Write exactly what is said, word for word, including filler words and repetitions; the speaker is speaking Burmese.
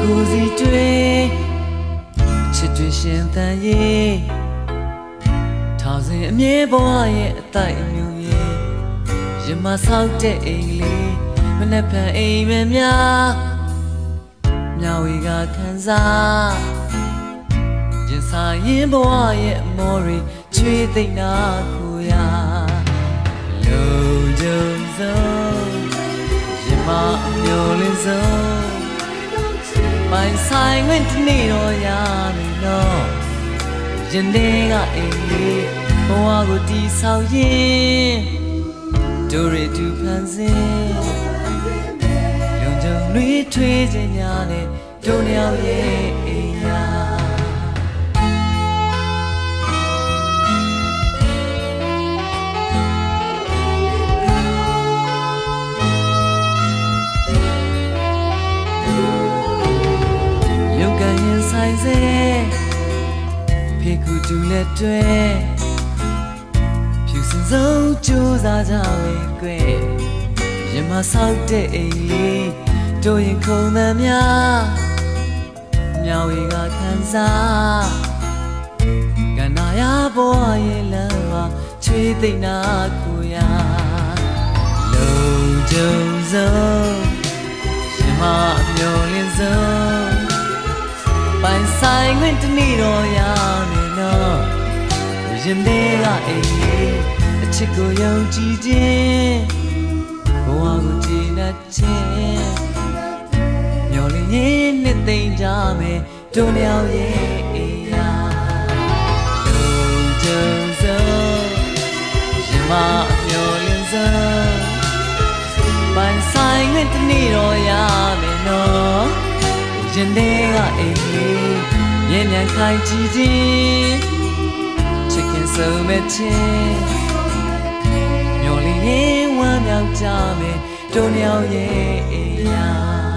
ကိုစီတွေ့ချစ်တွေ့ရှင်တန်ရေးထောင်စဉ်အမြဲဘဝရဲ့အတိုက်အမျိုးရဲ့ရမဆောက်တဲ့အိမ်လေးမနှက်ဖန်အိမ်မများမြောင်ဝီကခံစားရင်ဆိုင်ရင်ဘဝရဲ့အမော်ရီချွေးသိမ့်နာကိုရလုံကြုံဆုံးရမအမျိုးလင်းဆုံးပိုင်ဆိုင်ဝင်တနေ့တော့ရမယ်နော်ရင်တွေကအိမ်လေးဘဝကိုတီးဆောက်ရင်တို့ရတူဖန်ဆင်းလုံခြုံနှွေးထွေးခြင်းများနဲ့တို့နှစ်ယောက်ရဲ့အိမ်ရာရုပ်ကရင်ဆိုင်စေဖေကူတူလက်တွဲဖြူစင်ဆုံးကြိုးစားကြဝေကွယ်ရမဆောက်တဲ့အိမ်လေးတို့ရင်ခုံသမ်းများမြောင်ဝီကခံစားကနာရဘဝရဲ့လမ်းမှာချွေးသိမ့်နာကိုရလုံကြုံဆုံးရမအမျိုးလင်းဆုံးပိုင်ဆိုင်ခွင့်တနေ့တော့ရမယ်နော်ရင်တွေကအိမ်လေးအချစ်ကိုယုံကြည်ခြင်းဘဝကိုကြည်နှက်ခြင်းမျော်လင့်ရင်နှစ်သိမ့်ကြမယ်တို့နှစ်ယောက်ရဲ့အိမ်ရာလုံကြုံဆုံးရမအမျိုးလင်းဆုံးပိုင်ဆိုင်ခွင့်တနေ့တော့ရမယ်နော်ရင်တွေကအိမ်လေးမြဲမြံခိုင်ကြည်ခြင်းချစ်ခင်ဆုံးမဲ့ခြင်းမျော်လင့်ရင်ဝမ်းမြောက်ကြမယ်တို့နှစ်ယောက်ရဲ့အိမ်ရာ